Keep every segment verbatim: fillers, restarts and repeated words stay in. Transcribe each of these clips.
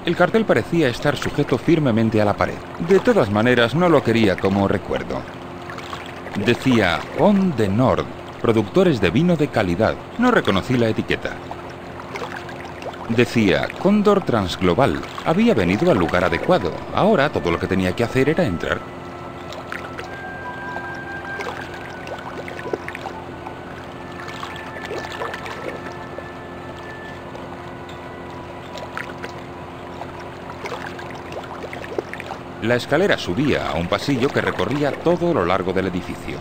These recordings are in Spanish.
El cartel parecía estar sujeto firmemente a la pared. De todas maneras, no lo quería como recuerdo. Decía On the Nord, productores de vino de calidad. No reconocí la etiqueta. Decía Cóndor Transglobal. Había venido al lugar adecuado. Ahora todo lo que tenía que hacer era entrar. La escalera subía a un pasillo que recorría todo lo largo del edificio.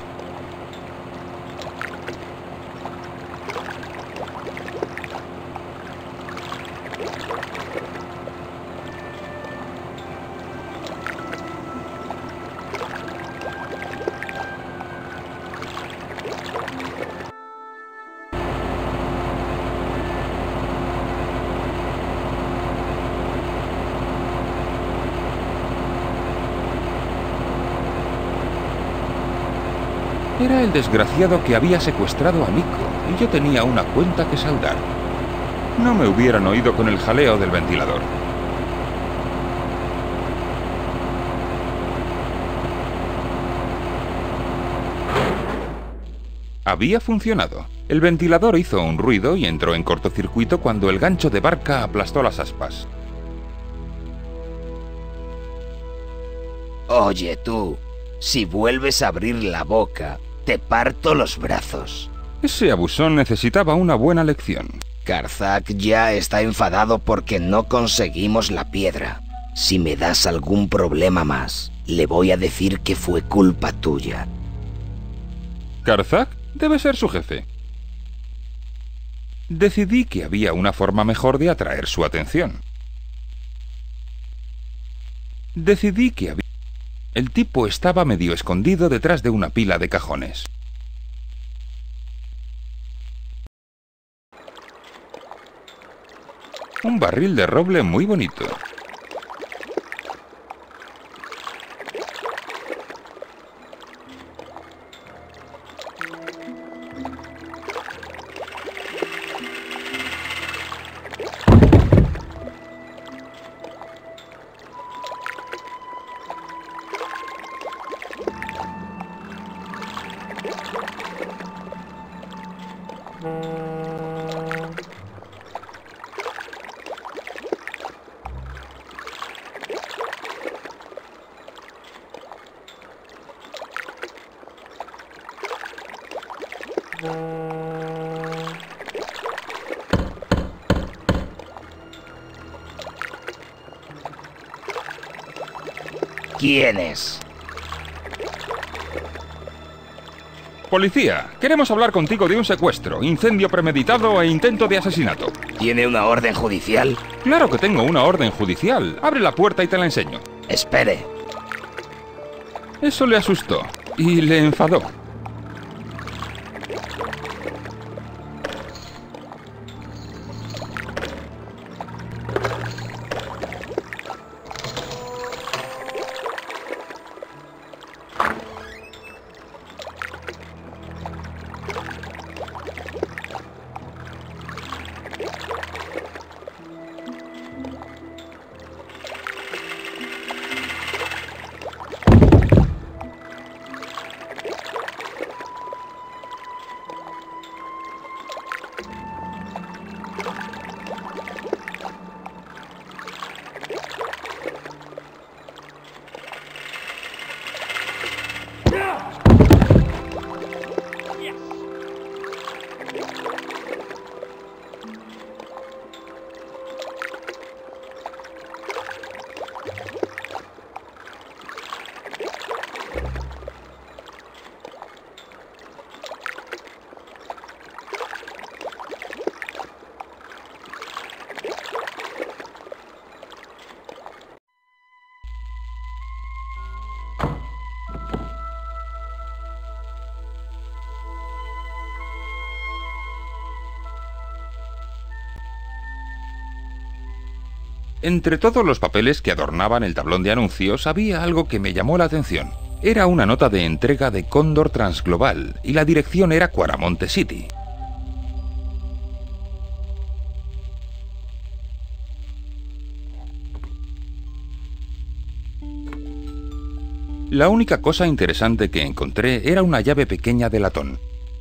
Era el desgraciado que había secuestrado a Nico, y yo tenía una cuenta que saldar. No me hubieran oído con el jaleo del ventilador. Había funcionado. El ventilador hizo un ruido y entró en cortocircuito cuando el gancho de barca aplastó las aspas. Oye tú, si vuelves a abrir la boca, te parto los brazos. Ese abusón necesitaba una buena lección. Karzak ya está enfadado porque no conseguimos la piedra. Si me das algún problema más, le voy a decir que fue culpa tuya. ¿Karzak? Debe ser su jefe. Decidí que había una forma mejor de atraer su atención. Decidí que había... El tipo estaba medio escondido detrás de una pila de cajones. Un barril de roble muy bonito. ¿Quién es? Policía, queremos hablar contigo de un secuestro, incendio premeditado e intento de asesinato. ¿Tiene una orden judicial? Claro que tengo una orden judicial. Abre la puerta y te la enseño. Espere. Eso le asustó y le enfadó. Entre todos los papeles que adornaban el tablón de anuncios había algo que me llamó la atención. Era una nota de entrega de Cóndor Transglobal y la dirección era Cuaramonte City. La única cosa interesante que encontré era una llave pequeña de latón.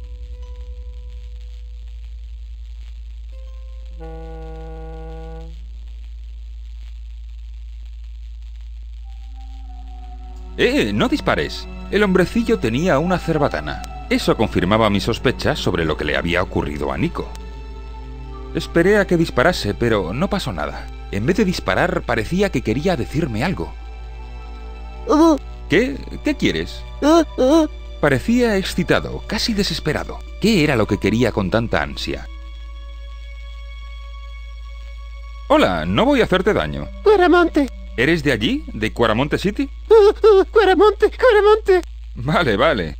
¡Eh! ¡No dispares! El hombrecillo tenía una cerbatana. Eso confirmaba mis sospechas sobre lo que le había ocurrido a Nico. Esperé a que disparase, pero no pasó nada. En vez de disparar, parecía que quería decirme algo. Uh, ¿Qué? ¿Qué quieres? uh, uh. Parecía excitado, casi desesperado. ¿Qué era lo que quería con tanta ansia? Hola, no voy a hacerte daño. Cuaramonte. ¿Eres de allí? ¿De Cuaramonte City? Uh, uh, Cuaramonte, Cuaramonte. Vale, vale.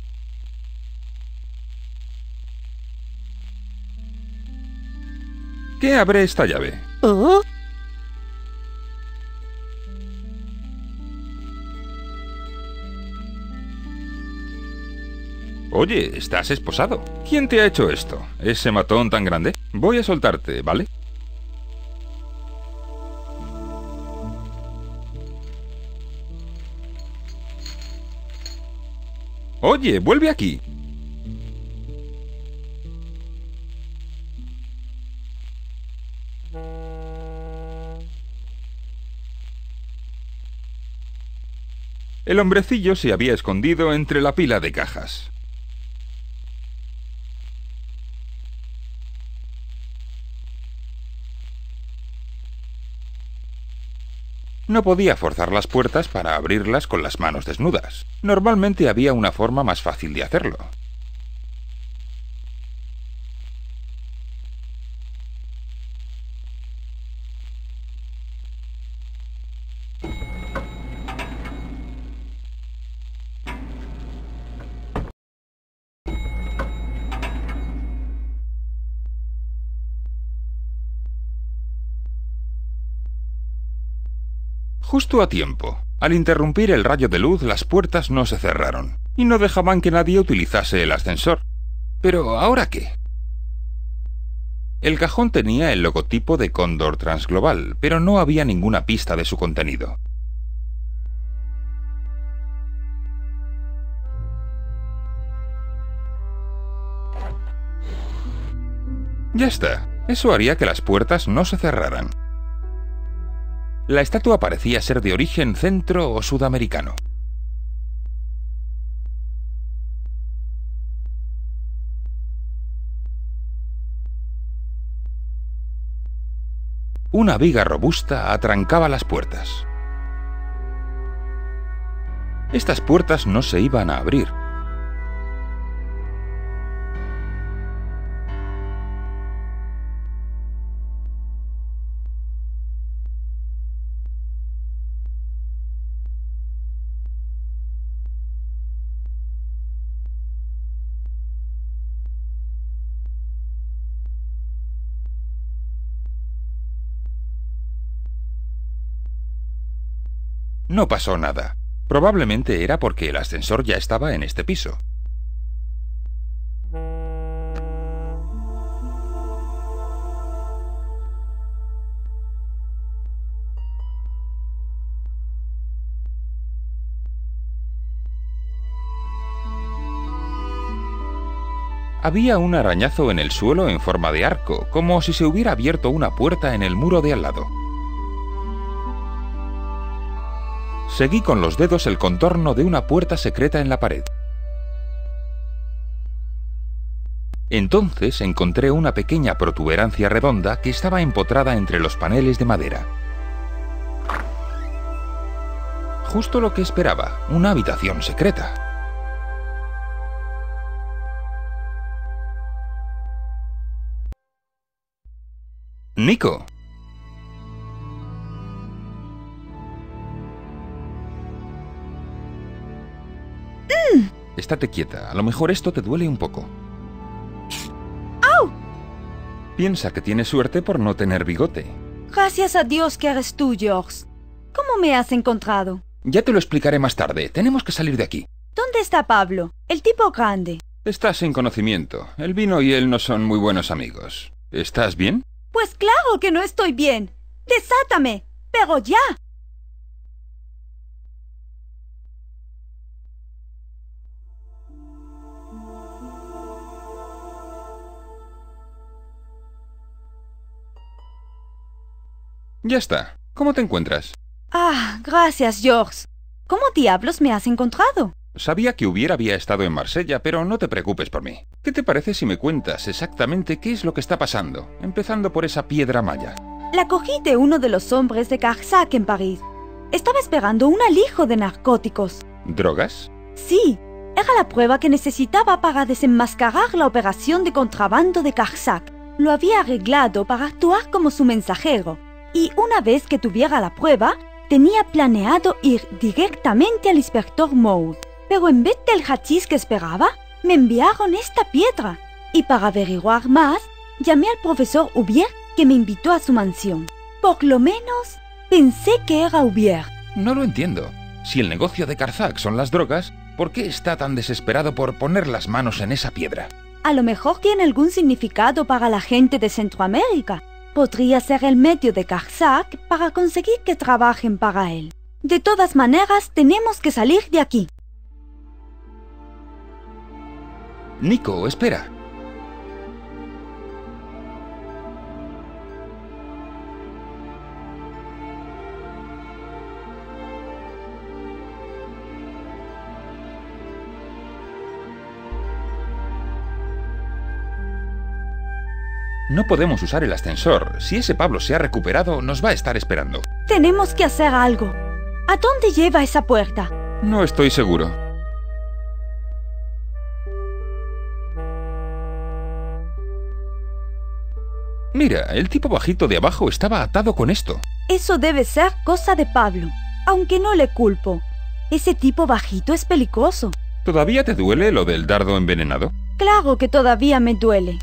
¿Qué abre esta llave? Oh, Oye, estás esposado. ¿Quién te ha hecho esto? ¿Ese matón tan grande? Voy a soltarte, ¿vale? Oye, vuelve aquí. El hombrecillo se había escondido entre la pila de cajas. No podía forzar las puertas para abrirlas con las manos desnudas. Normalmente había una forma más fácil de hacerlo. Justo a tiempo. Al interrumpir el rayo de luz, las puertas no se cerraron, y no dejaban que nadie utilizase el ascensor. Pero ¿ahora qué? El cajón tenía el logotipo de Cóndor Transglobal, pero no había ninguna pista de su contenido. Ya está. Eso haría que las puertas no se cerraran. La estatua parecía ser de origen centro o sudamericano. Una viga robusta atrancaba las puertas. Estas puertas no se iban a abrir. No pasó nada. Probablemente era porque el ascensor ya estaba en este piso. Había un arañazo en el suelo en forma de arco, como si se hubiera abierto una puerta en el muro de al lado. Seguí con los dedos el contorno de una puerta secreta en la pared. Entonces encontré una pequeña protuberancia redonda que estaba empotrada entre los paneles de madera. Justo lo que esperaba, una habitación secreta. Nico. Estate quieta, a lo mejor esto te duele un poco. ¡Au! Piensa que tienes suerte por no tener bigote. Gracias a Dios que eres tú, George. ¿Cómo me has encontrado? Ya te lo explicaré más tarde, tenemos que salir de aquí. ¿Dónde está Pablo? El tipo grande. Estás sin conocimiento, el vino y él no son muy buenos amigos. ¿Estás bien? Pues claro que no estoy bien. ¡Desátame! ¡Pero ya! Ya está. ¿Cómo te encuentras? Ah, gracias, Georges. ¿Cómo diablos me has encontrado? Sabía que Hubier había estado en Marsella, pero no te preocupes por mí. ¿Qué te parece si me cuentas exactamente qué es lo que está pasando, empezando por esa piedra maya? La cogí de uno de los hombres de Carsac en París. Estaba esperando un alijo de narcóticos. ¿Drogas? Sí, era la prueba que necesitaba para desenmascarar la operación de contrabando de Carsac. Lo había arreglado para actuar como su mensajero, y una vez que tuviera la prueba, tenía planeado ir directamente al inspector Moe. Pero en vez del hachís que esperaba, me enviaron esta piedra. Y para averiguar más, llamé al profesor Hubier, que me invitó a su mansión. Por lo menos, pensé que era Hubier. No lo entiendo. Si el negocio de Carsac son las drogas, ¿por qué está tan desesperado por poner las manos en esa piedra? A lo mejor tiene algún significado para la gente de Centroamérica. Podría ser el medio de Carsac para conseguir que trabajen para él. De todas maneras, tenemos que salir de aquí. Nico, espera. No podemos usar el ascensor. Si ese Pablo se ha recuperado, nos va a estar esperando. Tenemos que hacer algo. ¿A dónde lleva esa puerta? No estoy seguro. Mira, el tipo bajito de abajo estaba atado con esto. Eso debe ser cosa de Pablo, aunque no le culpo. Ese tipo bajito es peligroso. ¿Todavía te duele lo del dardo envenenado? Claro que todavía me duele.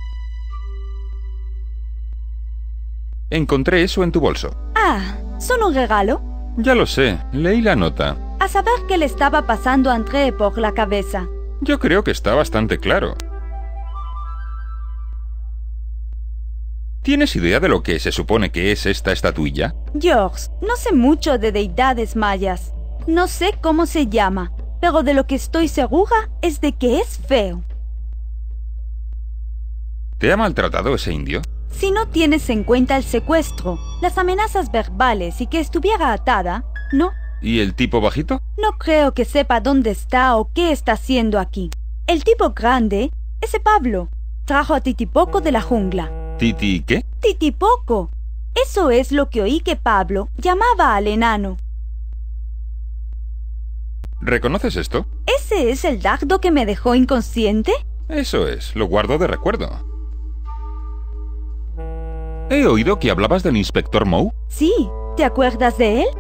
Encontré eso en tu bolso. Ah, ¿son un regalo? Ya lo sé, leí la nota. A saber qué le estaba pasando a André por la cabeza. Yo creo que está bastante claro. ¿Tienes idea de lo que se supone que es esta estatuilla? Georges, no sé mucho de deidades mayas. No sé cómo se llama, pero de lo que estoy segura es de que es feo. ¿Te ha maltratado ese indio? Si no tienes en cuenta el secuestro, las amenazas verbales y que estuviera atada, no. ¿Y el tipo bajito? No creo que sepa dónde está o qué está haciendo aquí. El tipo grande, ese Pablo, trajo a Titipoco de la jungla. ¿Titi qué? Titipoco. Eso es lo que oí que Pablo llamaba al enano. ¿Reconoces esto? ¿Ese es el dardo que me dejó inconsciente? Eso es, lo guardo de recuerdo. He oído que hablabas del inspector Moe. Sí, ¿te acuerdas de él?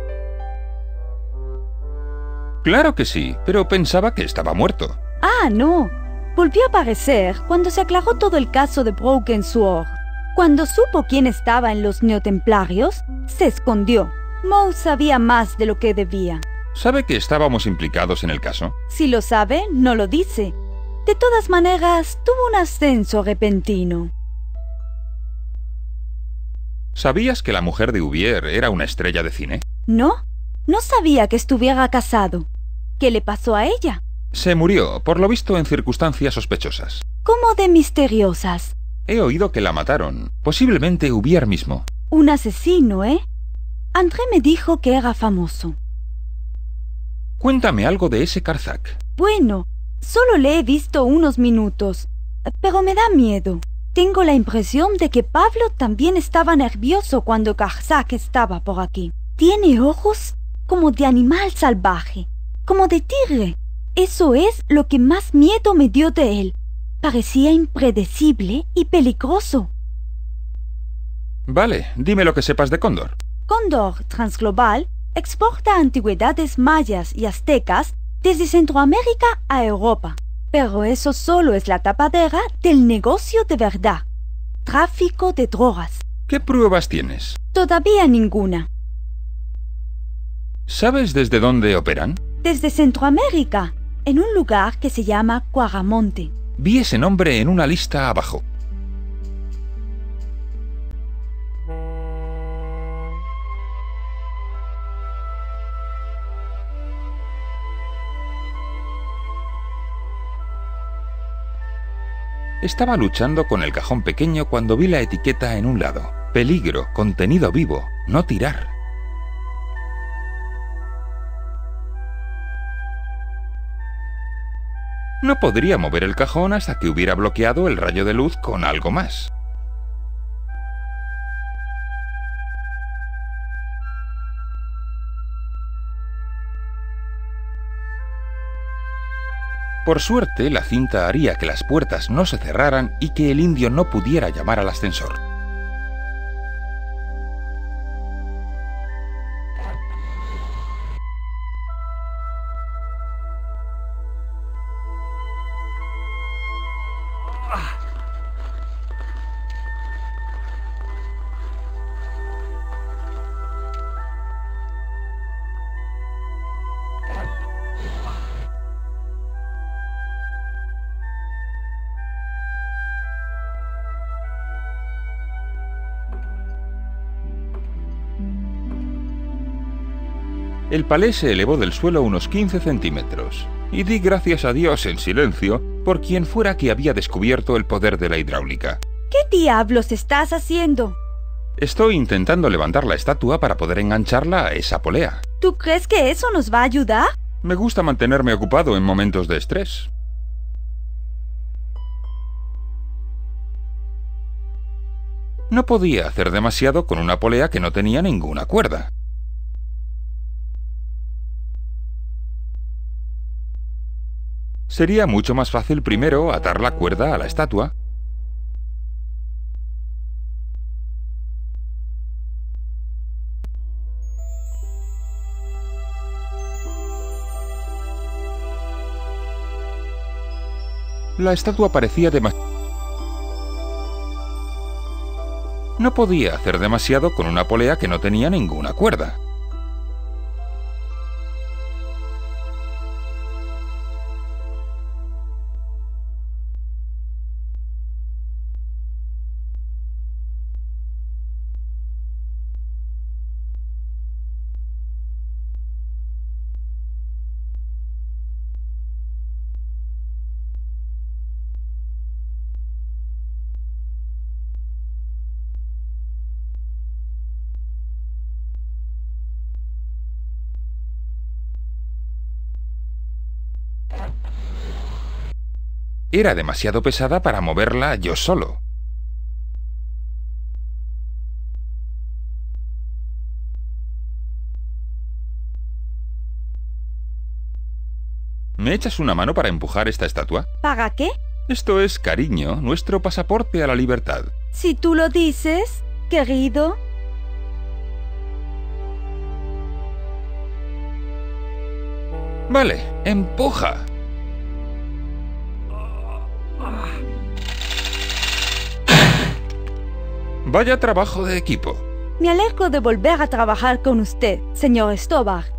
Claro que sí, pero pensaba que estaba muerto. Ah, no. Volvió a aparecer cuando se aclaró todo el caso de Broken Sword. Cuando supo quién estaba en los neotemplarios, se escondió. Moe sabía más de lo que debía. ¿Sabe que estábamos implicados en el caso? Si lo sabe, no lo dice. De todas maneras, tuvo un ascenso repentino. ¿Sabías que la mujer de Hubier era una estrella de cine? No, no sabía que estuviera casado. ¿Qué le pasó a ella? Se murió, por lo visto en circunstancias sospechosas. ¿Cómo de misteriosas? He oído que la mataron, posiblemente Hubier mismo. Un asesino, ¿eh? André me dijo que era famoso. Cuéntame algo de ese Carsac. Bueno, solo le he visto unos minutos, pero me da miedo. Tengo la impresión de que Pablo también estaba nervioso cuando Carsac estaba por aquí. Tiene ojos como de animal salvaje, como de tigre. Eso es lo que más miedo me dio de él. Parecía impredecible y peligroso. Vale, dime lo que sepas de Cóndor. Cóndor Transglobal exporta antigüedades mayas y aztecas desde Centroamérica a Europa. Pero eso solo es la tapadera del negocio de verdad. Tráfico de drogas. ¿Qué pruebas tienes? Todavía ninguna. ¿Sabes desde dónde operan? Desde Centroamérica, en un lugar que se llama Cuaramonte. Vi ese nombre en una lista abajo. Estaba luchando con el cajón pequeño cuando vi la etiqueta en un lado. Peligro, contenido vivo, no tirar. No podría mover el cajón hasta que hubiera bloqueado el rayo de luz con algo más. Por suerte, la cinta haría que las puertas no se cerraran y que el indio no pudiera llamar al ascensor. El palé se elevó del suelo unos quince centímetros, y di gracias a Dios en silencio por quien fuera que había descubierto el poder de la hidráulica. ¿Qué diablos estás haciendo? Estoy intentando levantar la estatua para poder engancharla a esa polea. ¿Tú crees que eso nos va a ayudar? Me gusta mantenerme ocupado en momentos de estrés. No podía hacer demasiado con una polea que no tenía ninguna cuerda. Sería mucho más fácil primero atar la cuerda a la estatua. La estatua parecía demasiado... No podía hacer demasiado con una polea que no tenía ninguna cuerda. Era demasiado pesada para moverla yo solo. ¿Me echas una mano para empujar esta estatua? ¿Para qué? Esto es, cariño, nuestro pasaporte a la libertad. Si tú lo dices, querido. Vale, empuja. Vaya trabajo de equipo. Me alegro de volver a trabajar con usted, señor Stobart.